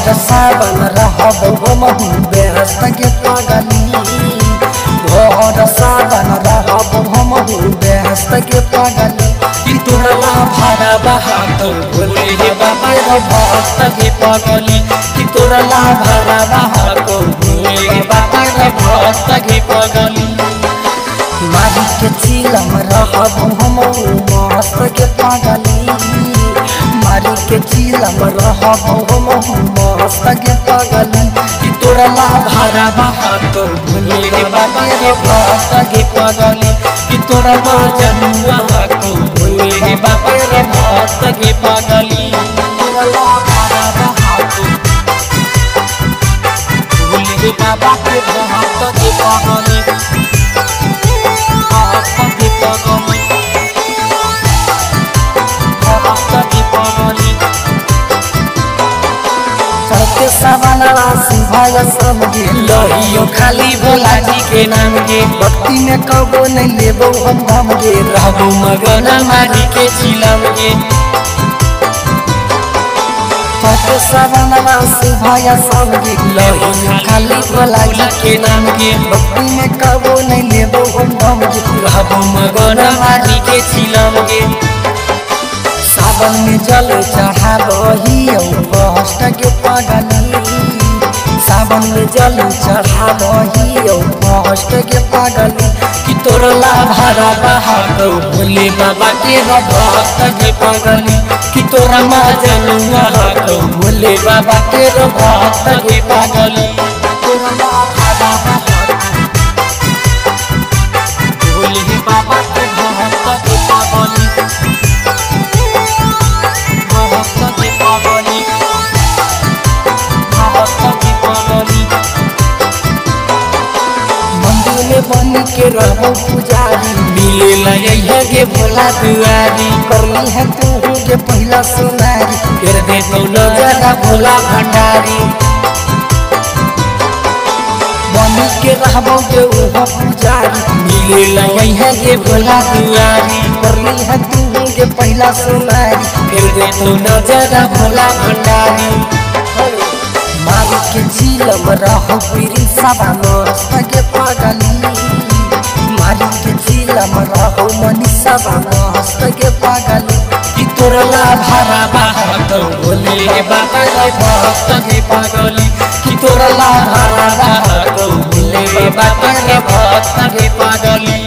भर सावन रहबो हमहु व्यस्त के पागली भर सावन रहबो हमहु व्यस्त के पागली कि तोरा भाड़ा बहा तो भोले रे बाबा रे भक्त के पागली कि तोरा भाड़ा बहा तो भोले रे बाबा रे भक्त के पागली मारी के चिलम रहबो हमहु मस्त के पागली मारी के चिलम रहबो हमहु मस्त के पागली कि तोरा भाड़ा बहा तो भोले रे बाबा रे भक्त के पागली कि तोरा जनुआ को भोले रे बाबा रे भक्त के पागली तोरा भाड़ा बहा तो भोले रे बाबा के भक्त के पागली चढ़ते सवाना सिंहाया समझे लहियो खाली भोला जी के नाम के भक्ति में कबो नहीं लेबो हम धाम गे रहबो मगन मारी के चिलम के चढ़ते सवाना सिंहाया समझे लहियो खाली भोला जी के नाम के भक्ति में कबो नहीं लेबो हम धाम गे रहबो मगन मारी के चिलम के सावन में जल चढ़ाबही कष्ट के पागली सावन में जल चढ़ाबही कष्ट के पागली कि तोरा भाड़ा बहा तो भोले बाबा के भक्त के पागली कि तोरा जनुआ को भोले बाबा के भक्त के पागली तोरा भाड़ा बहा भोले बाबा के भक्त के पागली बन के रहबो पुजारी मिले लगे गे भोला दुआरी करनी है तू के पहला सुनारी फिर दे तो ज्यादा भोला भंडारी बन के रहबो गे ओह पुजारी मिले लगे गे भोला दुआरी करनी है तू के पहला सुनारी फिर दे तो ज्यादा भोला भंडारी मारी के झीलम रहो पीरी सवा मस्त के पागली मारी के झीलम रहो मनी सवा मस्त के पागली कि तोरा भाड़ा बहा तो भोले रे बाबा रे भक्त के पागली कि तोरा भाड़ा बहा तो भोले रे बाबा रे भक्त के पागली